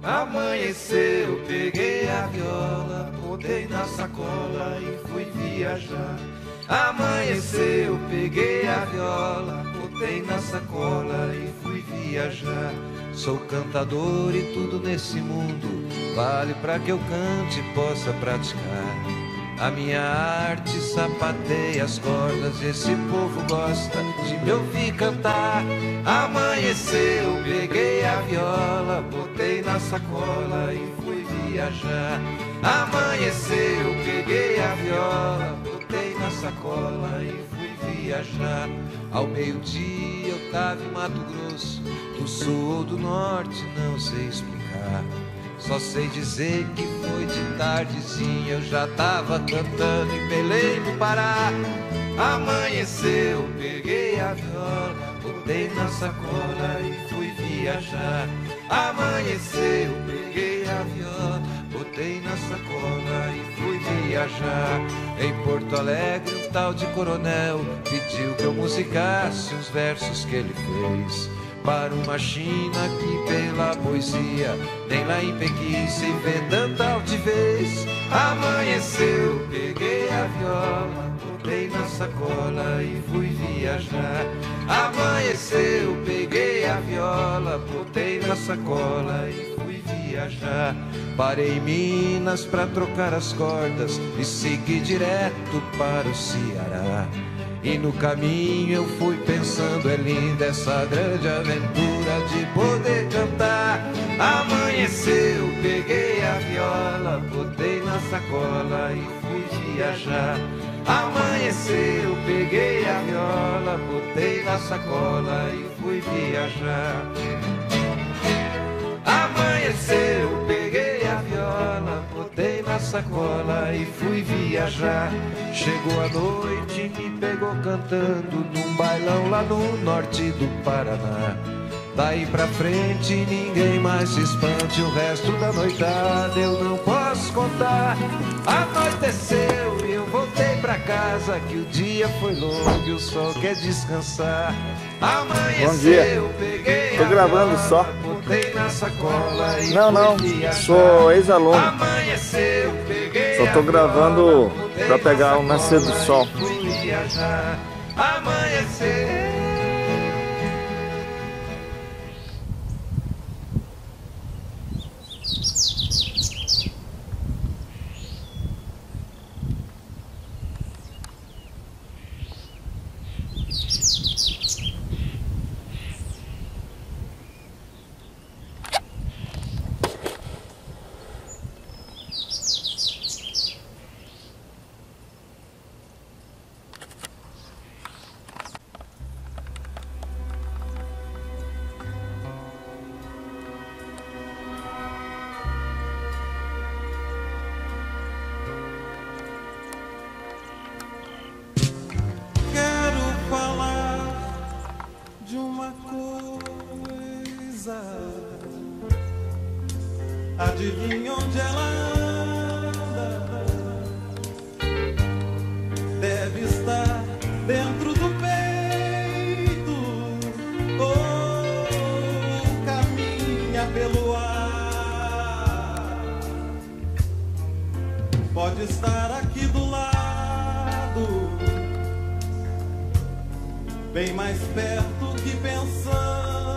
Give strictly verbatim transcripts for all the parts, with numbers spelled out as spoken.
Amanheceu, peguei a viola, botei na sacola e fui viajar. Amanheceu, peguei a viola, botei na sacola e fui viajar. Sou cantador e tudo nesse mundo vale pra que eu cante e possa praticar. A minha arte sapateia as cordas, esse povo gosta de me ouvir cantar. Amanheceu, peguei a viola, botei na sacola e fui viajar. Amanheceu, peguei a viola, botei na sacola e fui viajar. Ao meio-dia eu tava em Mato Grosso, do sul ou do norte, não sei explicar. Só sei dizer que foi de tardezinha, eu já tava cantando em Belém do Pará. Amanheceu, peguei a viola, botei na sacola e fui viajar. Amanheceu, peguei a viola, botei na sacola e fui viajar. Em Porto Alegre um tal de coronel pediu que eu musicasse os versos que ele fez para uma China que pela poesia nem lá em Pequim se vê tanta altivez. Amanheceu, peguei a viola, botei na sacola e fui viajar. Amanheceu, peguei a viola, botei na sacola e fui viajar. Parei em Minas pra trocar as cordas e segui direto para o Ceará. E no caminho eu fui pensando, é linda essa grande aventura de poder cantar. Amanheceu, peguei a viola, botei na sacola e fui viajar. Amanheceu, peguei a viola, botei na sacola e fui viajar. Amanheceu, peguei a viola, botei na sacola e fui viajar. Chegou a noite e me pegou cantando num bailão lá no norte do Paraná. Daí pra frente ninguém mais se espante, o resto da noitada eu não posso contar. Anoiteceu e eu voltei pra casa, que o dia foi longo e o sol quer descansar. Amanheceu, peguei Tô gravando a só. botei na sacola e Não, não, fui viajar. sou ex-aluno. Amanheceu, peguei Só tô a gravando viola, pra pegar o nascer do sol. fui viajar. Amanheceu. Adivinha onde ela anda? Deve estar dentro do peito ou caminha pelo ar. Pode estar aqui do lado, bem mais perto que pensamos.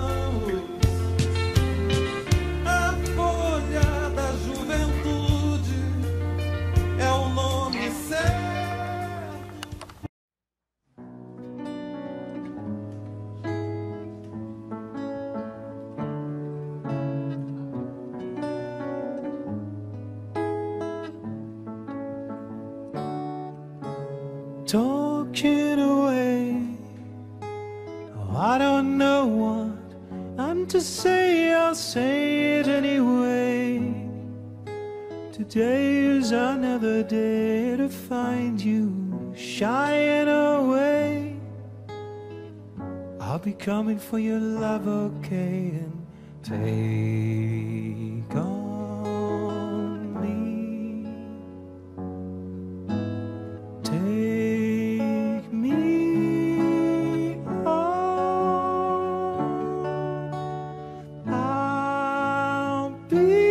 Talking away, oh, I don't know what I'm to say, I'll say it anyway. Today is another day to find you shying away. I'll be coming for your love, okay, and take on me. Take me on. I'll be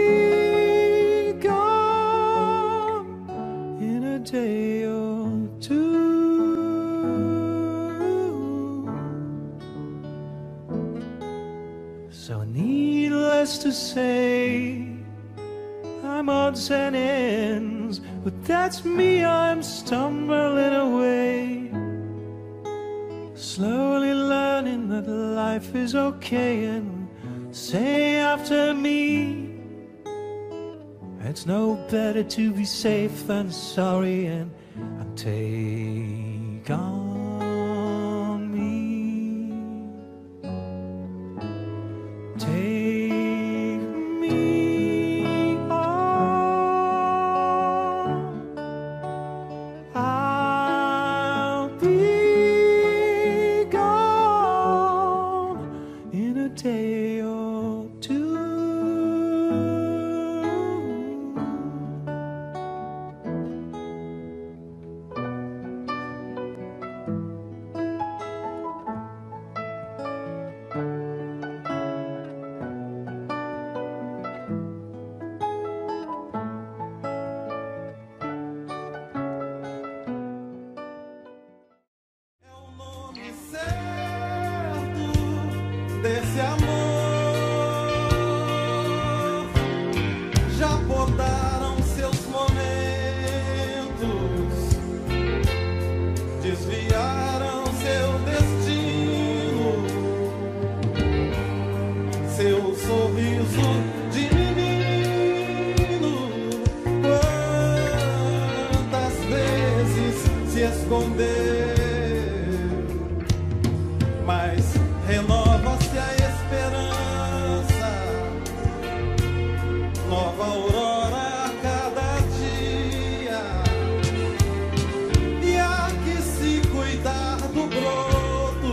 So needless to say, I'm odds and ends, but that's me, I'm stumbling away, slowly learning that life is okay, and say after me, it's no better to be safe than sorry, and, and take on me, take me on, I'll be gone in a day or two. Desse amor já podaram seus momentos, desviaram seu destino, seu sorriso de menino. Quantas vezes se escondeu, mas renova-se a esperança, nova aurora a cada dia, e há que se cuidar do broto.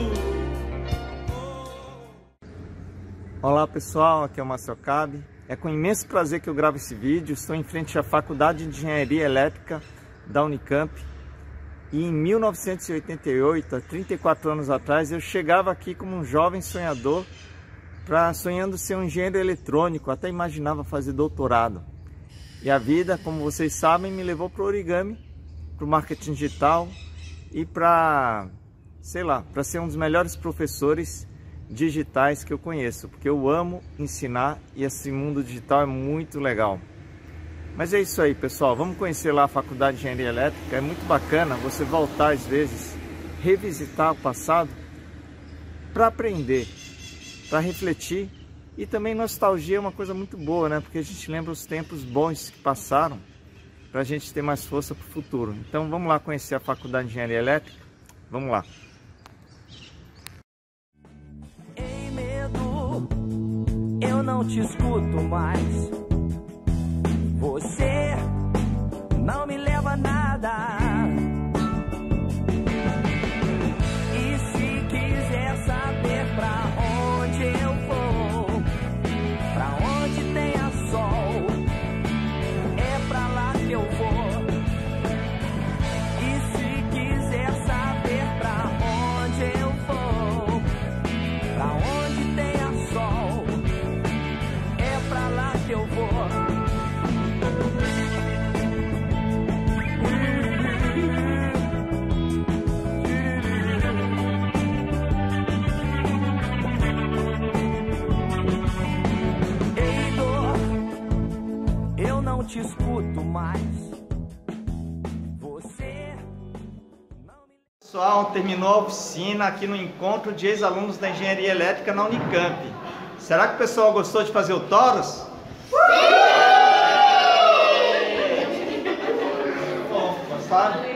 Olá pessoal, aqui é o Márcio Cabe. É com imenso prazer que eu gravo esse vídeo. Estou em frente à Faculdade de Engenharia Elétrica da Unicamp. E em mil novecentos e oitenta e oito, há trinta e quatro anos atrás, eu chegava aqui como um jovem sonhador, pra, sonhando ser um engenheiro eletrônico, até imaginava fazer doutorado. E a vida, como vocês sabem, me levou para o origami, para o marketing digital e para, sei lá, para ser um dos melhores professores digitais que eu conheço, porque eu amo ensinar e esse mundo digital é muito legal. Mas é isso aí, pessoal, vamos conhecer lá a Faculdade de Engenharia Elétrica. É muito bacana você voltar às vezes, revisitar o passado para aprender, para refletir, e também nostalgia é uma coisa muito boa, né? Porque a gente lembra os tempos bons que passaram para a gente ter mais força para o futuro. Então vamos lá conhecer a Faculdade de Engenharia Elétrica? Vamos lá! Ei, medo, eu não te escuto mais. Você não me leva a nada. E se quiser saber pra onde eu vou, pra onde tenha sol, é pra lá que eu vou. E se quiser saber pra onde eu vou, pra onde tenha sol, é pra lá que eu vou. Não te escuto mais. Você não me... Pessoal, terminou a oficina aqui no encontro de ex-alunos da Engenharia Elétrica na Unicamp. Será que o pessoal gostou de fazer o Toros? Sim! Bom, gostaram?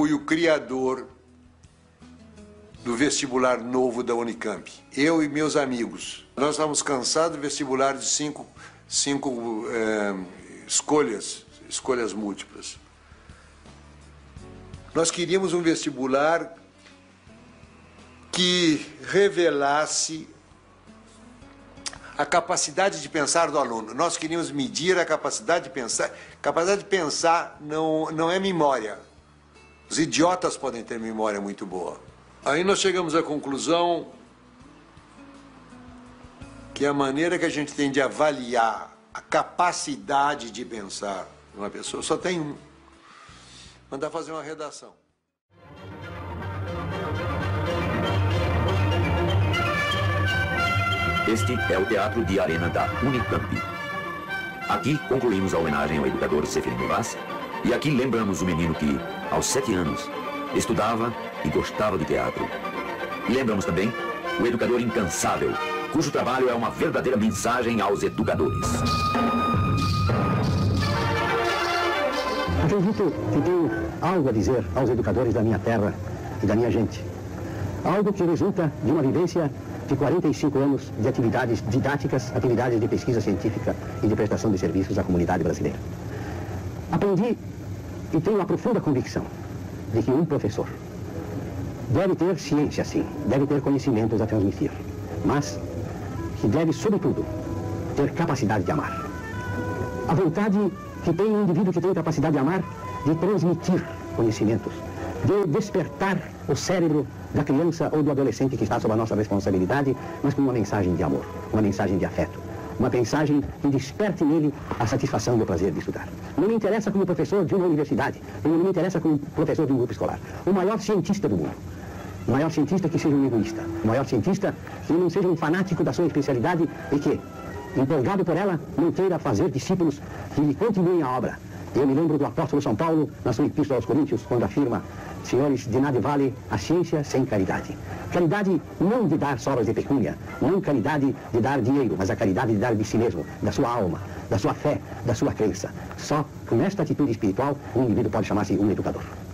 fui o criador do vestibular novo da Unicamp. Eu e meus amigos. Nós estávamos cansados do vestibular de cinco, cinco é, escolhas, escolhas múltiplas. Nós queríamos um vestibular que revelasse a capacidade de pensar do aluno. Nós queríamos medir a capacidade de pensar. Capacidade de pensar não, não é memória. Os idiotas podem ter memória muito boa. Aí nós chegamos à conclusão que a maneira que a gente tem de avaliar a capacidade de pensar de uma pessoa só tem um. Mandar fazer uma redação. Este é o Teatro de Arena da Unicamp. Aqui concluímos a homenagem ao educador Seferino Vaz e aqui lembramos o menino que, aos sete anos, estudava e gostava de teatro. E lembramos também o educador incansável, cujo trabalho é uma verdadeira mensagem aos educadores. Acredito que tenho algo a dizer aos educadores da minha terra e da minha gente. Algo que resulta de uma vivência de quarenta e cinco anos de atividades didáticas, atividades de pesquisa científica e de prestação de serviços à comunidade brasileira. Aprendi e tenho a profunda convicção de que um professor deve ter ciência, sim, deve ter conhecimentos a transmitir, mas que deve, sobretudo, ter capacidade de amar. A vontade que tem um indivíduo que tem capacidade de amar, de transmitir conhecimentos, de despertar o cérebro da criança ou do adolescente que está sob a nossa responsabilidade, mas com uma mensagem de amor, uma mensagem de afeto, uma mensagem que desperte nele a satisfação do prazer de estudar. Não me interessa como professor de uma universidade, não me interessa como professor de um grupo escolar. O maior cientista do mundo, o maior cientista que seja um egoísta, o maior cientista que não seja um fanático da sua especialidade e que, empolgado por ela, não queira fazer discípulos que lhe continuem a obra. Eu me lembro do apóstolo São Paulo, na sua epístola aos Coríntios, quando afirma: senhores, de nada vale a ciência sem caridade. Caridade não de dar sobras de pecúnia, não caridade de dar dinheiro, mas a caridade de dar de si mesmo, da sua alma, da sua fé, da sua crença. Só com esta atitude espiritual, um indivíduo pode chamar-se um educador.